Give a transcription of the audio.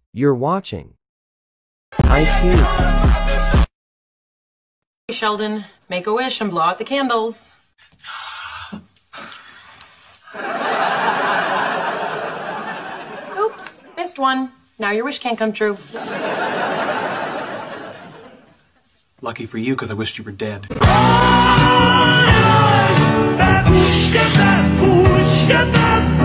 You're watching Ice Cube. Sheldon, make a wish and blow out the candles. Oops, missed one. Now your wish can't come true. Lucky for you, because I wished you were dead. Babushka, babushka, babushka.